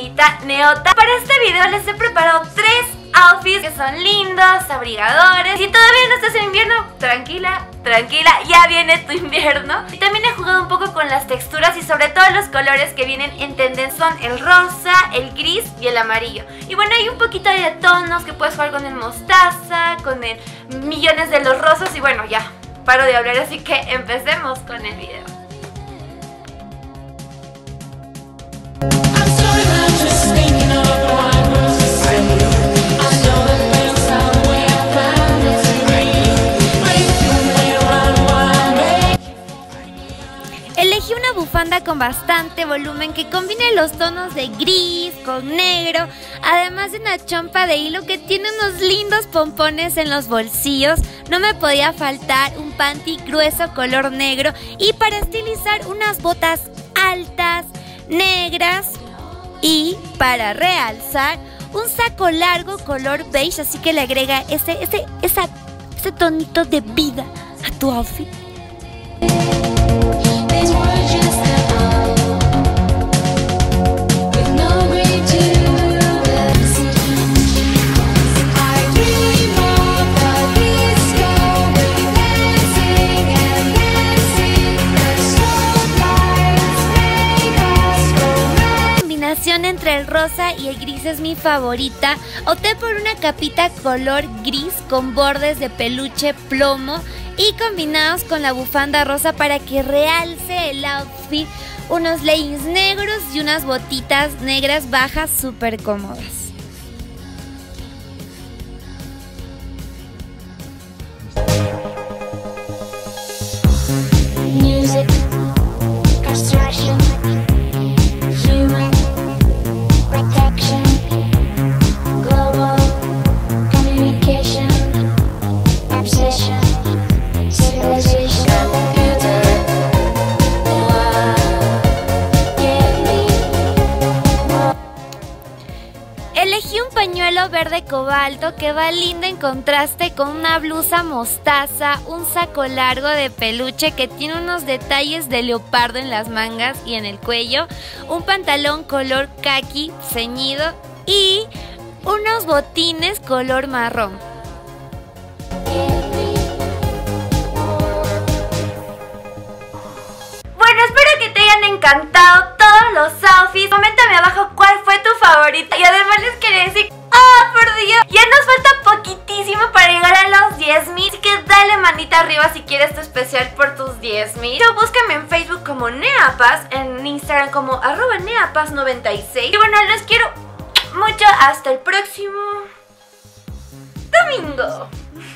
señorita Neota. Para este video les he preparado 3 outfits que son lindos, abrigadores. Si todavía no estás en invierno, tranquila, ya viene tu invierno. Y también he jugado un poco con las texturas y sobre todo los colores que vienen en tendencia son el rosa, el gris y el amarillo. Y bueno, hay un poquito de tonos que puedes jugar con el mostaza, con el millones de los rosas. Y bueno, ya paro de hablar, así que empecemos con el video. Elegí una bufanda con bastante volumen que combine los tonos de gris con negro, además de una chompa de hilo que tiene unos lindos pompones en los bolsillos. No me podía faltar un panty grueso color negro y para estilizar unas botas altas, negras, y para realzar un saco largo color beige, así que le agrega ese tonito de vida a tu outfit. Entre el rosa y el gris es mi favorita. Opté por una capita color gris con bordes de peluche plomo y combinados con la bufanda rosa para que realce el outfit. Unos leggings negros y unas botitas negras bajas súper cómodas. Music, construction, human protection, global communication, obsession, civilization, computer, Elegí un pañuelo verde cobalto que va lindo en contraste con una blusa mostaza, un saco largo de peluche que tiene unos detalles de leopardo en las mangas y en el cuello, un pantalón color caqui ceñido y unos botines color marrón. Bueno, espero que te hayan encantado todos los outfits. Coméntame abajo cuál fue tu favorita. Y además les quería decir, ¡oh, por Dios! Ya nos falta poquitísimo para llegar a los 10,000. Así que dale manita arriba si quieres tu especial por tus 10,000. Yo búscame en Facebook como Neapaz, en Instagram como @neapaz96. Y bueno, los quiero mucho. Hasta el próximo domingo.